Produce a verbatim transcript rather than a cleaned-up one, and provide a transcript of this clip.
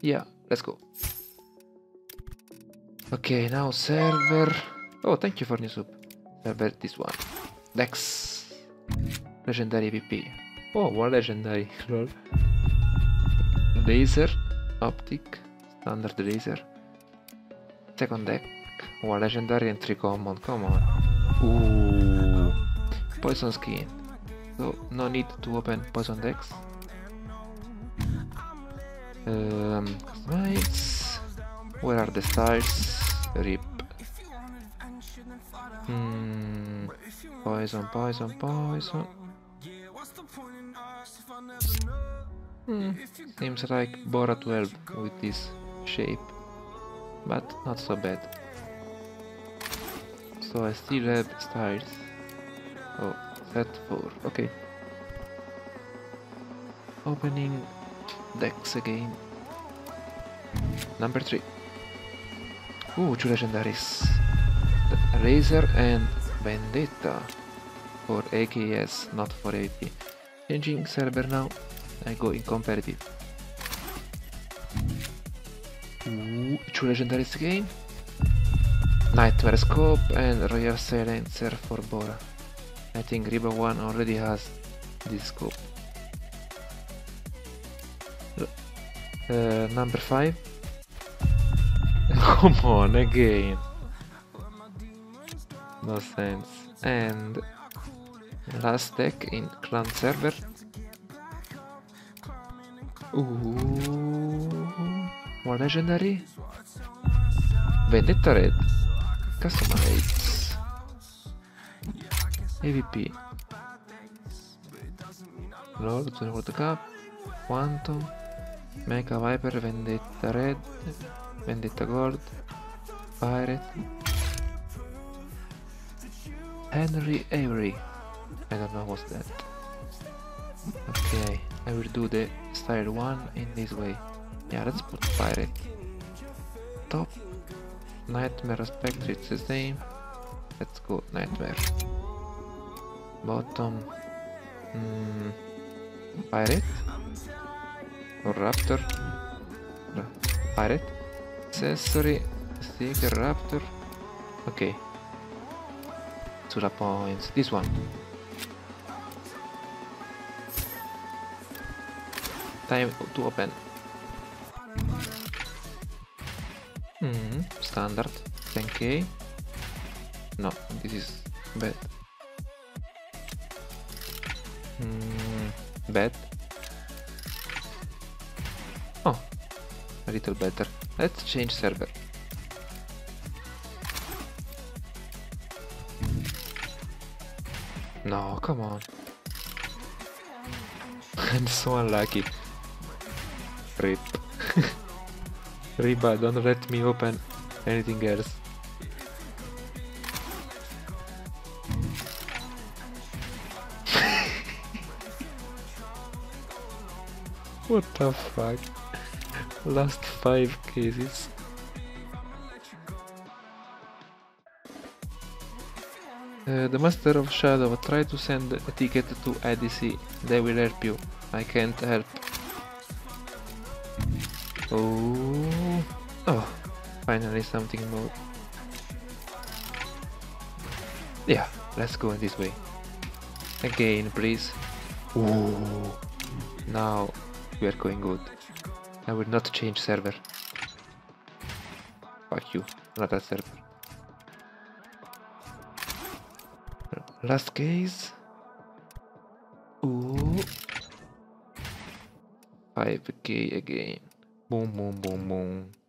Yeah, let's go. Okay, now server. Oh, thank you for new sub. Server, this one. Dex. Legendary A W P. Oh, one legendary. Lol. Laser. Optic. Standard laser. Second deck. One legendary and three common. Come on. Ooh. Poison skin. So, no need to open poison decks. Um, customize. Where are the stars? Rip. Hmm. Poison, poison, poison. Hmm. Seems like Bora twelve with this shape, but not so bad. So I still have stars. Oh, set four. Okay. Opening decks again. Number three. Ooh, two legendaries. The Razer and Vendetta for A K S, not for A W P. Changing server now. I go in competitive. Ooh, two legendaries again. Nightmare Scope and Royal Silencer for Bora. I think Riba one already has this scope. Uh, number five. Come on, again. No sense. And last deck in clan server. Ooh, more legendary. Vendetta red. Customize. A W P. Lord World Cup. Quantum. Mega Viper. Vendetta red. Vendetta gold. Pirate. Henry Avery. I don't know what's that. Okay, I will do the style one in this way. Yeah, let's put pirate. Top. Nightmare Spectre, it's the same. Let's go Nightmare. Bottom. Mm, pirate. Or Raptor. No, pirate. Accessory. Sticker Raptor. Okay. Zula points. This one. Time to open. Hmm, standard. ten K. No, this is bad. Hmm, bad. Oh, a little better. Let's change server. No, come on. I'm so unlucky. Rip. Riba, don't let me open anything else. What the fuck? Last five cases. Uh, the Master of Shadow, try to send a ticket to A D C. They will help you. I can't help. Oh, oh, finally something more. Yeah, let's go in this way. Again, please. Ooh, now we are going good. I will not change server. Fuck you, not that server. Last case. Ooh, five K again. Boom, boom, boom, boom.